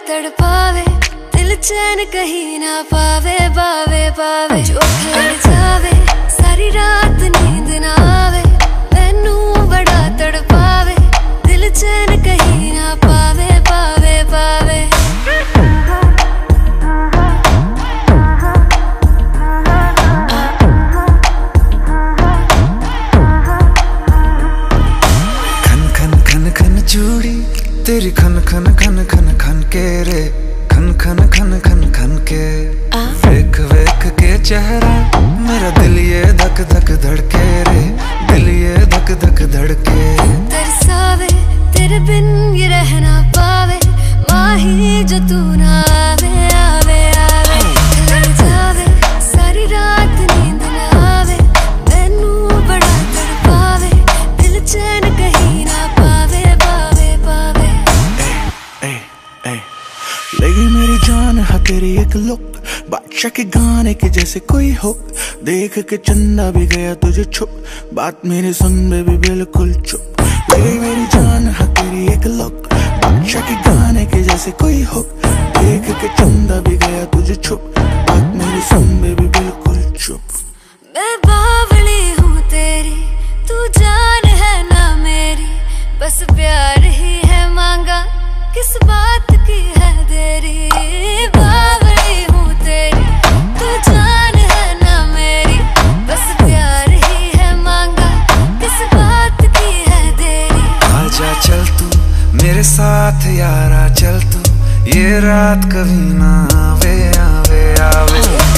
तड़पावे, दिल चैन कहीं ना पावे, पावे पावे। जो खिल जावे सारी रात नींद ना आवे, मैनू बड़ा तड़पावे, दिल चैन कहीं ना पावे, पावे पावे। चूड़ी तेरी खन खन खन खन खन के रे, खन खन खन खन खन के। वेख वेख के चेहरा मेरा दिल ये धक धक धड़के रे, दिल ये धक धक धड़के। तरसावे तेरे बिन ये रह ना पावे, माही जो तू ना आवे आवे आवे। लग जावे सारी रात नींद ना आवे, मैनू बड़ा तड़पावे, दिल चैन कहीं ना पावे, पावे पावे। लगी मेरी जान है तेरी एक लुक, बादशाह के गाने के जैसे कोई हो। देख के चंदा भी गया तुझे छुप, बात मेरी सुन बेबी बिल्कुल चुप। लगी मेरी जान है तेरी एक लुक, बादशाह के गाने के जैसे कोई हो। देख के चंदा भी गया तुझे छुप, बात मेरी सुन बेबी बिल्कुल चुप। मैं बावली हूँ तेरी, तू जान है ना मेरी, बस प्यार ही है मांगा, किस बात की है देरी। बावली हूँ तेरी, तू जान है ना मेरी, बस प्यार ही है मांगा, किस बात की है देरी। आजा चल तू मेरे साथ यारा, चल तू ये रात कभी ना आवे आवे आवे।